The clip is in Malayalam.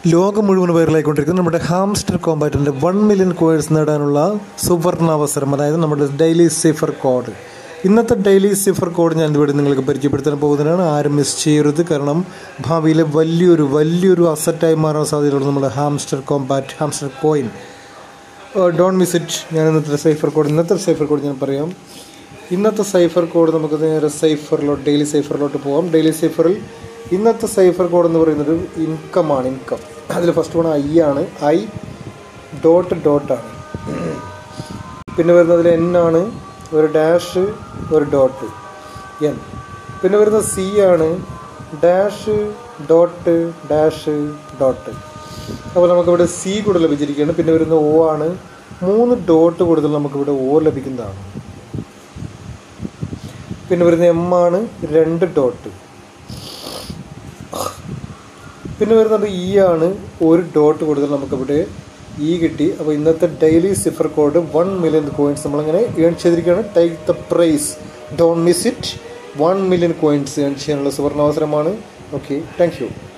ലോകം മുഴുവൻ വൈറലായിക്കൊണ്ടിരിക്കുന്ന നമ്മുടെ ഹാംസ്റ്റർ കോമ്പാറ്റിൻ്റെ 1 മില്യൺ കോയിൻസ് നേടാനുള്ള സുവർണാവസരം, അതായത് നമ്മുടെ ഡെയിലി സിഫർ കോഡ്. ഇന്നത്തെ ഡെയിലി സിഫർ കോഡ് ഞാൻ ഇവിടെ നിങ്ങൾക്ക് പരിചയപ്പെടുത്താൻ പോകുന്നതാണ്. ആരും മിസ് ചെയ്യരുത്. കാരണം ഭാവിയിലെ വലിയൊരു അസറ്റായി മാറാൻ സാധ്യതയുള്ള നമ്മുടെ hamster combat, hamster coin. Don't miss it. ഞാൻ ഇന്നത്തെ സൈഫർ കോഡ് ഞാൻ പറയാം. ഇന്നത്തെ സൈഫർ കോഡ് നമുക്ക് നേരെ ഡെയിലി സൈഫറിലോട്ട് പോകാം. ഡെയിലി സൈഫറിൽ ഇന്നത്തെ സൈഫർ കോഡ് എന്ന് പറയുന്നത് ഇൻകം. അതിൽ ഫസ്റ്റ് വൺ ഐ ആണ്. ഐ ഡോട്ടാണ്. പിന്നെ വരുന്നതിൽ എൻ ആണ്, ഒരു ഡാഷ്, ഒരു ഡോട്ട്, എൻ. പിന്നെ വരുന്നത് സി ആണ്, ഡാഷ് ഡോട്ട് ഡാഷ് ഡോട്ട്. അപ്പോൾ നമുക്കിവിടെ സി കൂടെ ലഭിച്ചിരിക്കുകയാണ്. പിന്നെ വരുന്ന ഒ ആണ്, 3 ഡോട്ട് കൂടുതൽ നമുക്കിവിടെ ഒ ലഭിക്കുന്നതാണ്. പിന്നെ വരുന്ന എം ആണ്, 2 ഡോട്ട്. പിന്നെ വരുന്നത് ഇ ആണ്, 1 ഡോട്ട് കൂടുതൽ നമുക്കിവിടെ ഇ കിട്ടി. അപ്പോൾ ഇന്നത്തെ daily cipher code 1 million coins നമ്മളിങ്ങനെ ഏൺ ചെയ്തിരിക്കുകയാണ്. Take the prize, don't miss it. 1 million coins earn ചെയ്യാനുള്ള സുവർണാവസരമാണ്. Okay, thank you.